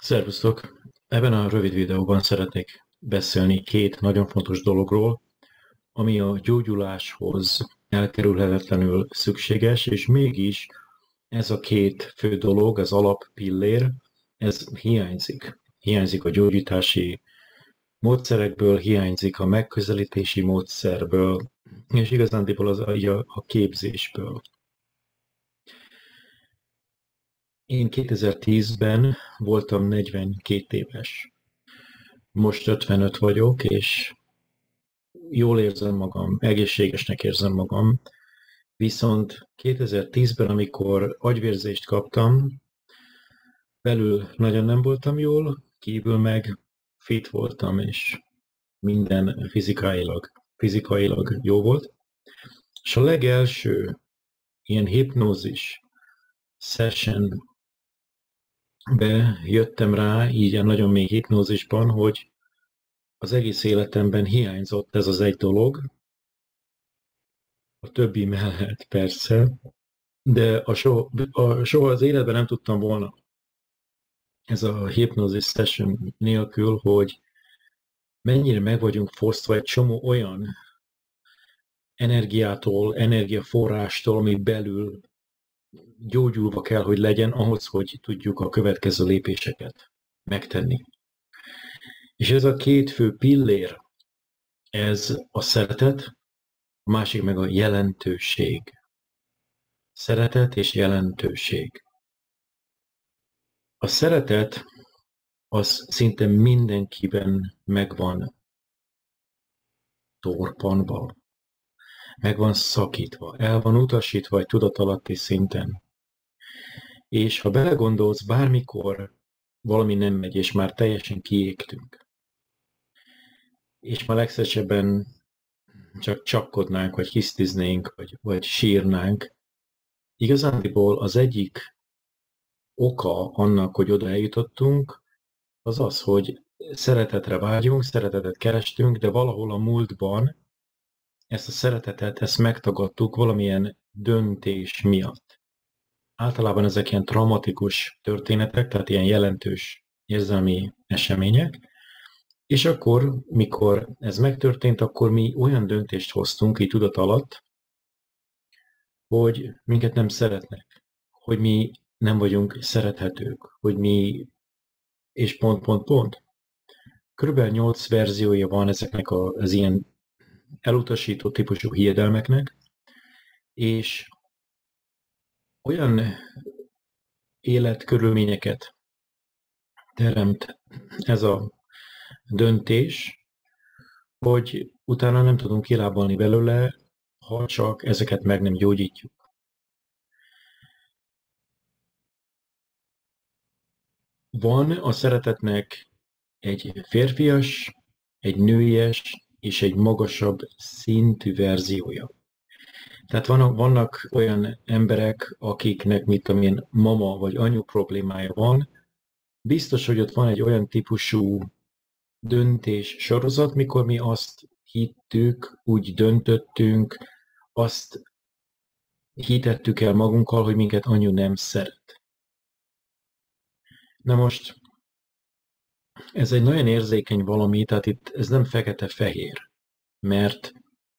Szervusztok! Ebben a rövid videóban szeretnék beszélni két nagyon fontos dologról, ami a gyógyuláshoz elkerülhetetlenül szükséges, és mégis ez a két fő dolog, az alappillér, ez hiányzik. Hiányzik a gyógyítási módszerekből, hiányzik a megközelítési módszerből, és igazándiból a képzésből. Én 2010-ben voltam 42 éves. Most 55 vagyok, és jól érzem magam, egészségesnek érzem magam. Viszont 2010-ben, amikor agyvérzést kaptam, belül nagyon nem voltam jól, kívül meg fit voltam, és minden fizikailag jó volt. És a legelső ilyen hipnózis sessionbe jöttem rá, így a nagyon mély hipnózisban, hogy az egész életemben hiányzott ez az egy dolog, a többi mellett persze, de soha az életben nem tudtam volna ez a hypnosis session nélkül, hogy mennyire meg vagyunk fosztva egy csomó olyan energiától, energiaforrástól, ami belül gyógyulva kell, hogy legyen ahhoz, hogy tudjuk a következő lépéseket megtenni. És ez a két fő pillér, ez a szeretet, a másik meg a jelentőség. Szeretet és jelentőség. A szeretet az szinte mindenkiben megvan torpanva, meg van szakítva, el van utasítva egy tudatalatti szinten. És ha belegondolsz, bármikor valami nem megy, és már teljesen kiégtünk, és ma legszívesebben csak csapkodnánk, vagy hisztiznénk, vagy sírnánk, igazándiból az egyik oka annak, hogy oda eljutottunk, az az, hogy szeretetre vágyunk, szeretetet kerestünk, de valahol a múltban ezt a szeretetet, ezt megtagadtuk valamilyen döntés miatt. Általában ezek ilyen traumatikus történetek, tehát ilyen jelentős érzelmi események, és akkor, mikor ez megtörtént, akkor mi olyan döntést hoztunk így tudat alatt, hogy minket nem szeretnek, hogy mi nem vagyunk szerethetők, hogy mi, és pont. Körülbelül 8 verziója van ezeknek az ilyen elutasító típusú hiedelmeknek, és olyan életkörülményeket teremt ez a döntés, hogy utána nem tudunk kilábalni belőle, ha csak ezeket meg nem gyógyítjuk. Van a szeretetnek egy férfias, egy nőies és egy magasabb szintű verziója. Tehát vannak olyan emberek, akiknek mit amilyen mama vagy anyu problémája van, biztos, hogy ott van egy olyan típusú döntés sorozat, mikor mi azt hittük, úgy döntöttünk, azt hitettük el magunkkal, hogy minket anyu nem szeret. Na most, ez egy nagyon érzékeny valami, tehát itt ez nem fekete-fehér, mert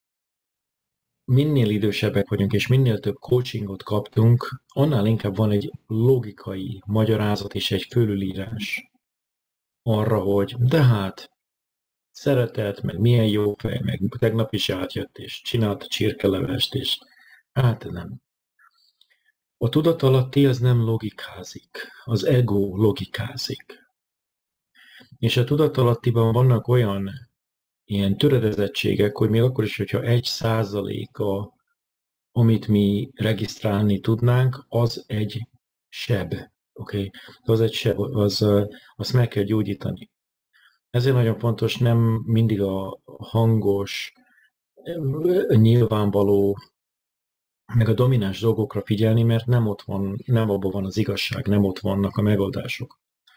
minél idősebbek vagyunk, és minél több coachingot kaptunk, annál inkább van egy logikai magyarázat és egy fölülírás arra, hogy de hát szeretet, meg milyen jó fej, meg tegnap is átjött, és csinált a csirkelevest, és hát nem. A tudatalatti az nem logikázik, az ego logikázik. És a tudatalattiban vannak olyan ilyen töredezettségek, hogy még akkor is, hogyha 1%-a, amit mi regisztrálni tudnánk, az egy seb. Okay? Az egy seb, azt meg kell gyógyítani. Ezért nagyon fontos nem mindig a hangos, nyilvánvaló, meg a domináns dolgokra figyelni, mert nem ott van, nem abban van az igazság, nem ott vannak a megoldások.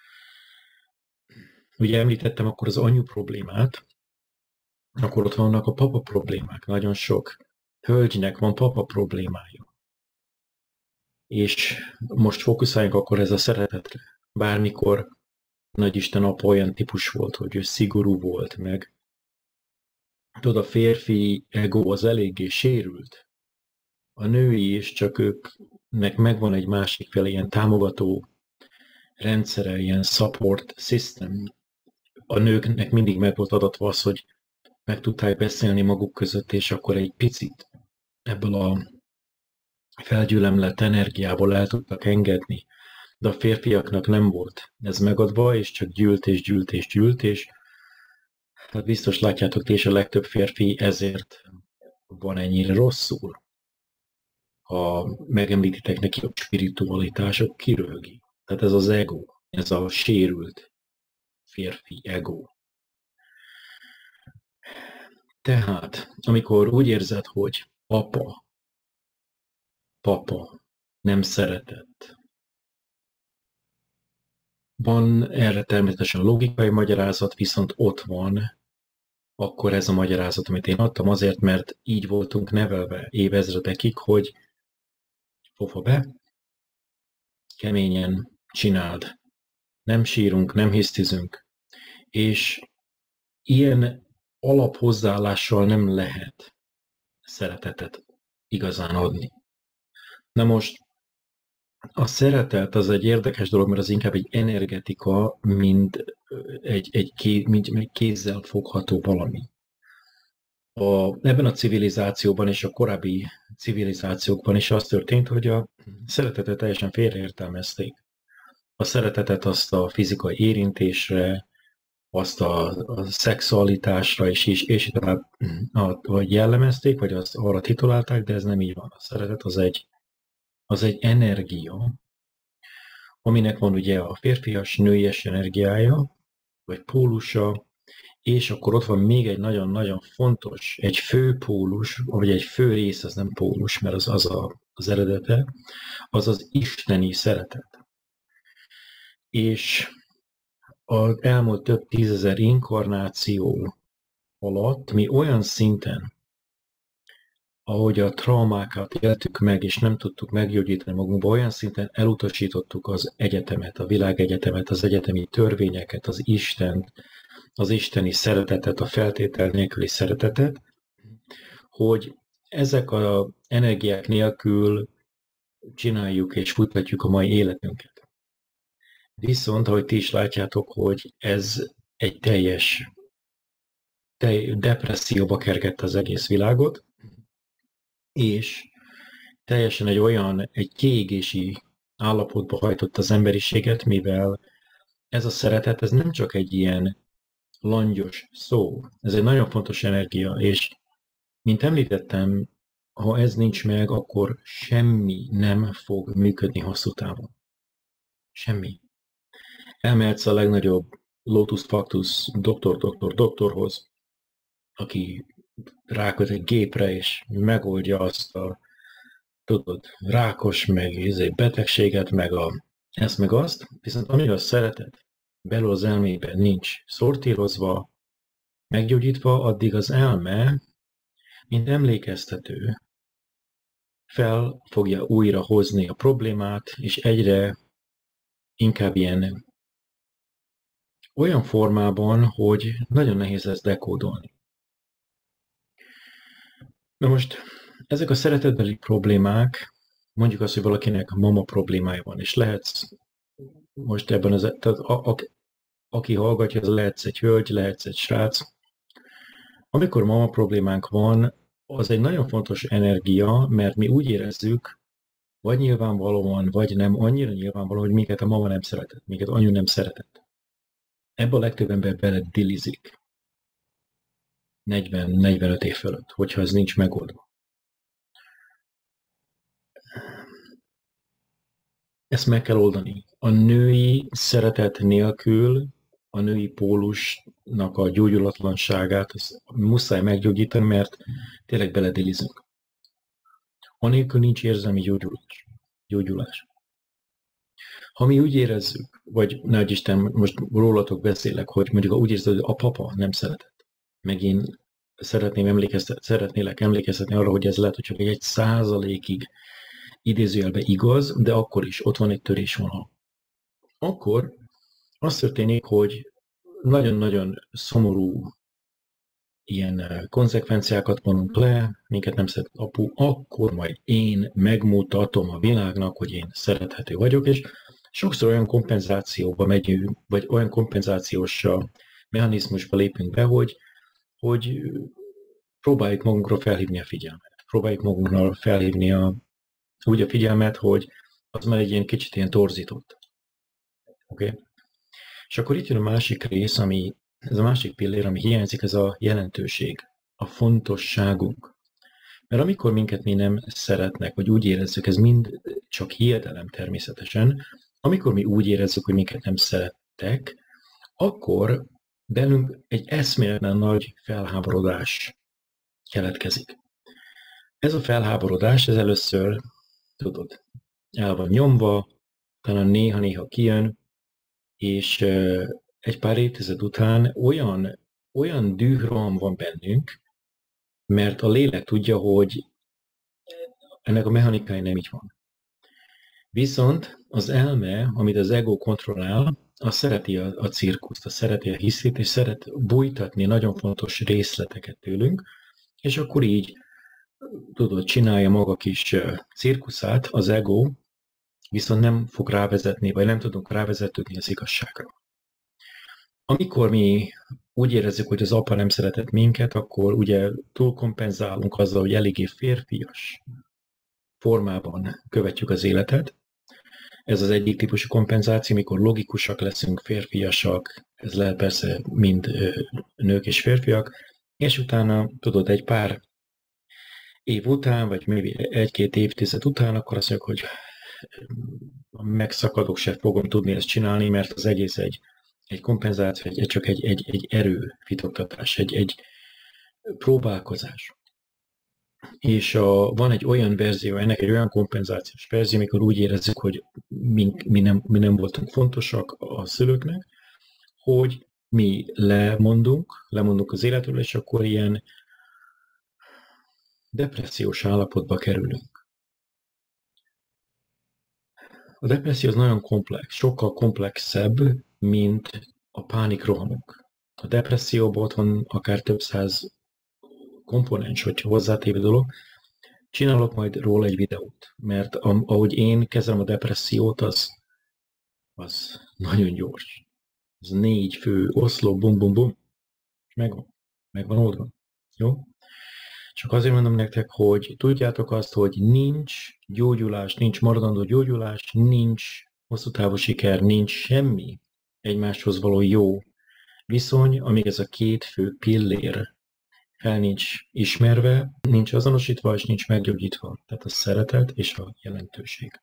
Ugye említettem akkor az anyu problémát, akkor ott vannak a papa problémák. Nagyon sok hölgynek van papa problémája. És most fókuszáljunk akkor ez a szeretetre. Bármikor Nagyisten apa olyan típus volt, hogy ő szigorú volt, meg tudod, a férfi ego az eléggé sérült. A női is, csak őknek megvan egy másik fele, ilyen támogató rendszere, ilyen support system. A nőknek mindig meg volt adatva az, hogy meg tudták beszélni maguk között, és akkor egy picit ebből a felgyülemlett energiából el tudtak engedni. De a férfiaknak nem volt ez megadva, és csak gyűlt, és hát biztos látjátok ti is, a legtöbb férfi ezért van ennyire rosszul. Ha megemlítitek neki a spiritualitások, kirölgi. Tehát ez az ego, ez a sérült férfi ego. Tehát, amikor úgy érzed, hogy papa nem szeretett, van erre természetesen logikai magyarázat, viszont ott van akkor ez a magyarázat, amit én adtam, azért, mert így voltunk nevelve évezredekig, hogy fofa be, keményen csináld, nem sírunk, nem hisztizünk, és ilyen alaphozzáállással nem lehet szeretetet igazán adni. Na most a szeretet az egy érdekes dolog, mert az inkább egy energetika, mint egy kézzel fogható valami. Ebben a civilizációban és a korábbi civilizációkban is az történt, hogy a szeretetet teljesen félreértelmezték. A szeretetet azt a fizikai érintésre, azt a szexualitásra és tovább vagy jellemezték, vagy azt arra titulálták, de ez nem így van. A szeretet az egy energia, aminek van ugye a férfias, nőies energiája, vagy pólusa, és akkor ott van még egy nagyon-nagyon fontos, egy fő pólus, vagy egy fő rész, az nem pólus, mert az eredete, az az isteni szeretet. És az elmúlt több tízezer inkarnáció alatt mi olyan szinten, ahogy a traumákat éltük meg, és nem tudtuk meggyógyítani magunkba, olyan szinten elutasítottuk az egyetemet, a világegyetemet, az egyetemi törvényeket, az Istent, az isteni szeretetet, a feltétel nélküli szeretetet, hogy ezek az energiák nélkül csináljuk és futtatjuk a mai életünket. Viszont, ahogy ti is látjátok, hogy ez egy teljes depresszióba kergette az egész világot, és teljesen egy kiégési állapotba hajtott az emberiséget, mivel ez a szeretet, ez nem csak egy ilyen langyos szó, ez egy nagyon fontos energia, és mint említettem, ha ez nincs meg, akkor semmi nem fog működni hosszú távon. Semmi. Elmehetsz a legnagyobb Lotus Factus doktorhoz, aki ráköt egy gépre, és megoldja azt a rákos, meg betegséget, meg ezt, meg azt, viszont amíg a szeretet belül az elmében nincs szortírozva, meggyógyítva, addig az elme, mint emlékeztető, fel fogja újra hozni a problémát, és egyre inkább ilyen olyan formában, hogy nagyon nehéz ezt dekódolni. Na most ezek a szeretetbeli problémák, mondjuk azt, hogy valakinek mama problémája van, és lehetsz most ebben aki hallgatja, az lehetsz egy hölgy, lehetsz egy srác. Amikor mama problémánk van, az egy nagyon fontos energia, mert mi úgy érezzük, vagy nyilvánvalóan, vagy nem annyira nyilvánvaló, hogy minket a mama nem szeretett, minket anyu nem szeretett. Ebben a legtöbb ember beledilizik 40-45 év fölött, hogyha ez nincs megoldva. Ezt meg kell oldani. A női szeretet nélkül a női pólusnak a gyógyulatlanságát muszáj meggyógyítani, mert tényleg beledilizünk. Anélkül nincs érzelmi gyógyulás. Ha mi úgy érezzük, vagy nagy Isten, most rólatok beszélek, hogy mondjuk úgy érzed, hogy a papa nem szeretett, meg én szeretnélek emlékeztetni arra, hogy ez lehet, hogy csak 1%-ig idézőjelben igaz, de akkor is ott van egy törésvonal. Akkor az történik, hogy nagyon-nagyon szomorú ilyen konzekvenciákat vonunk le, minket nem szeret apu, akkor majd én megmutatom a világnak, hogy én szerethető vagyok, és sokszor olyan kompenzációba megyünk, vagy olyan kompenzációs mechanizmusba lépünk be, hogy próbáljuk magunkra felhívni a figyelmet. Próbáljuk magunkra felhívni úgy a figyelmet, hogy az már egy ilyen kicsit ilyen torzított. Okay? És akkor itt jön a másik rész, ez a másik pillér, ami hiányzik, ez a jelentőség, a fontosságunk. Mert amikor minket mi nem szeretnek, vagy úgy érezzük, ez mind csak hiedelem természetesen, amikor mi úgy érezzük, hogy minket nem szerettek, akkor belünk egy eszméletlen nagy felháborodás keletkezik. Ez a felháborodás, ez először, tudod, el van nyomva, talán néha-néha kijön, és egy pár évtized után olyan dühroham van bennünk, mert a lélek tudja, hogy ennek a mechanikája nem így van. Viszont az elme, amit az ego kontrollál, az szereti a cirkuszt, az szereti a hiszét, és szeret bújtatni nagyon fontos részleteket tőlünk, és akkor így, tudod, csinálja maga kis cirkuszát, az ego, viszont nem fog rávezetni, vagy nem tudunk rávezetődni az igazságra. Amikor mi úgy érezzük, hogy az apa nem szeretett minket, akkor ugye túlkompenzálunk azzal, hogy eléggé férfias formában követjük az életet. Ez az egyik típusú kompenzáció, mikor logikusak leszünk, férfiasak, ez lehet persze mind nők és férfiak, és utána, tudod, egy pár év után, vagy még egy-két évtized után, akkor azt mondjuk, hogy megszakadok, se fogom tudni ezt csinálni, mert az egész egy kompenzáció, csak egy erőfitoktatás, egy próbálkozás. És van egy olyan verzió, ennek egy olyan kompenzációs verzió, amikor úgy érezzük, hogy mi nem voltunk fontosak a szülőknek, hogy mi lemondunk az életről, és akkor ilyen depressziós állapotba kerülünk. A depresszió az nagyon komplex, sokkal komplexebb, mint a pánikrohamok. A depresszióban ott van akár több száz komponens, vagy hozzátéve dolog. Csinálok majd róla egy videót, mert ahogy én kezelem a depressziót, az nagyon gyors. Ez 4 fő oszlop, bum, bum, bum, és megvan oldva. Jó? Csak azért mondom nektek, hogy tudjátok azt, hogy nincs gyógyulás, nincs maradandó gyógyulás, nincs hosszú távú siker, nincs semmi egymáshoz való jó viszony, amíg ez a két fő pillér fel nincs ismerve, nincs azonosítva, és nincs meggyógyítva. Tehát a szeretet és a jelentőség.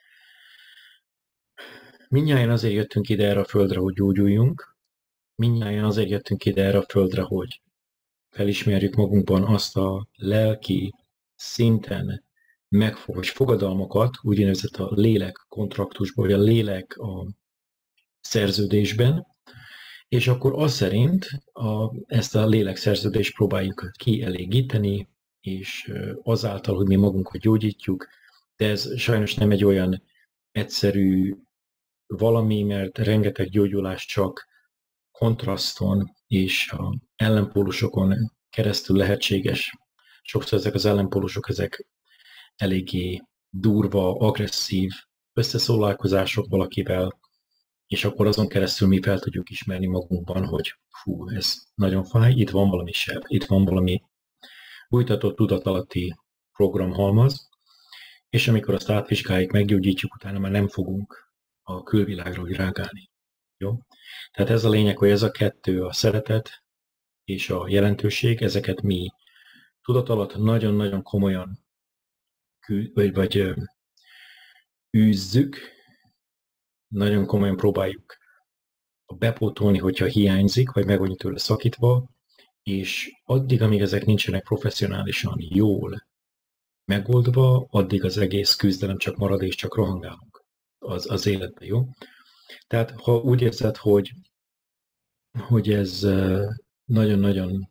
Mindnyájan azért jöttünk ide erre a földre, hogy gyógyuljunk. Mindnyájan azért jöttünk ide erre a földre, hogy felismerjük magunkban azt a lelki szinten megfogós fogadalmakat, úgynevezett a lélek kontraktusban, vagy a lélek a szerződésben, és akkor az szerint ezt a lélekszerződést próbáljuk kielégíteni, és azáltal, hogy mi magunkat gyógyítjuk, de ez sajnos nem egy olyan egyszerű valami, mert rengeteg gyógyulás csak kontraszton és a ellenpólusokon keresztül lehetséges. Sokszor ezek az ellenpólusok, ezek eléggé durva, agresszív összeszólalkozások valakivel, és akkor azon keresztül mi fel tudjuk ismerni magunkban, hogy fú, ez nagyon fáj, itt van valami seb, itt van valami bújtatott tudatalatti programhalmaz, és amikor azt átvizsgáljuk, meggyógyítjuk, utána már nem fogunk a külvilágra úgy rágálni. Jó? Tehát ez a lényeg, hogy ez a kettő, a szeretet és a jelentőség, ezeket mi tudatalatt nagyon-nagyon komolyan vagy űzzük, nagyon komolyan próbáljuk bepótolni, hogyha hiányzik, vagy meg vagyunk tőle szakítva, és addig, amíg ezek nincsenek professzionálisan jól megoldva, addig az egész küzdelem csak marad, és csak rohangálunk az életbe, jó? Tehát, ha úgy érzed, hogy ez nagyon-nagyon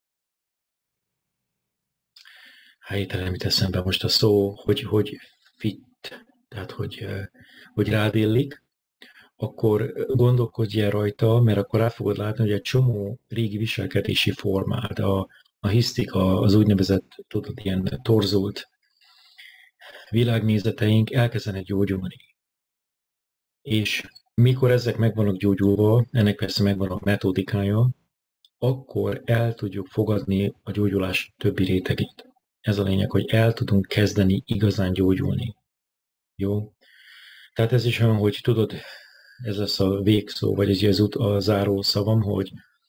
helytelen, mit eszembe most a szó, hogy fit, tehát hogy rád illik, akkor gondolkodj el rajta, mert akkor rá fogod látni, hogy egy csomó régi viselkedési formád, a hisztik, az úgynevezett, tudod, ilyen torzult világnézeteink elkezdenek gyógyulni. És mikor ezek meg vannak gyógyulva, ennek persze megvan a metódikája, akkor el tudjuk fogadni a gyógyulás többi rétegét. Ez a lényeg, hogy el tudunk kezdeni igazán gyógyulni. Jó? Tehát ez is olyan, hogy tudod, ez lesz a végszó, vagy ez a záró szavam, hogy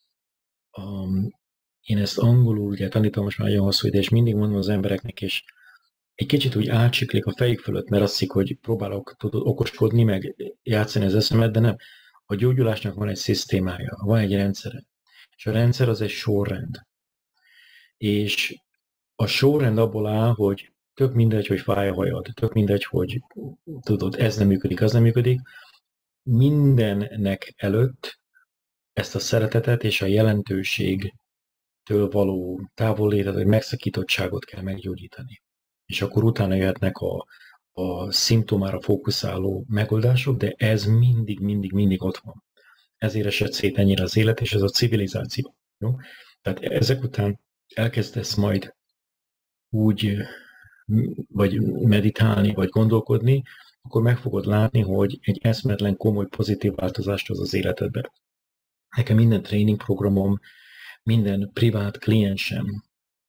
én ezt angolul ugye tanítom most már nagyon hosszú ide, és mindig mondom az embereknek, és egy kicsit úgy átsiklik a fejük fölött, mert azt hiszik, hogy próbálok okoskodni, meg játszani az eszemet, de nem. A gyógyulásnak van egy szisztémája, van egy rendszere. És a rendszer az egy sorrend. És a sorrend abból áll, hogy tök mindegy, hogy fáj a hajad, tök mindegy, hogy tudod, ez nem működik, az nem működik. Mindennek előtt ezt a szeretetet és a jelentőségtől való távollétet, vagy megszakítottságot kell meggyógyítani. És akkor utána jöhetnek a szimptomára fókuszáló megoldások, de ez mindig ott van. Ezért esett szét ennyire az élet, és ez a civilizáció. Jó? Tehát ezek után elkezdesz majd úgy vagy meditálni, vagy gondolkodni, akkor meg fogod látni, hogy egy eszmetlen komoly pozitív változást hoz az életedbe. Nekem minden tréningprogramom, minden privát kliensem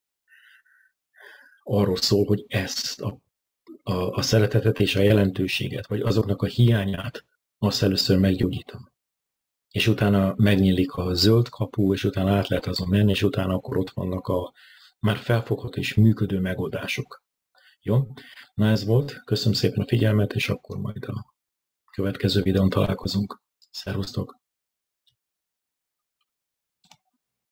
arról szól, hogy ezt a szeretetet és a jelentőséget, vagy azoknak a hiányát, azt először meggyógyítom. És utána megnyílik a zöld kapu, és utána át lehet azon menni, és utána akkor ott vannak a már felfogható és működő megoldások. Jó? Na ez volt. Köszönöm szépen a figyelmet, és akkor majd a következő videón találkozunk. Szervusztok!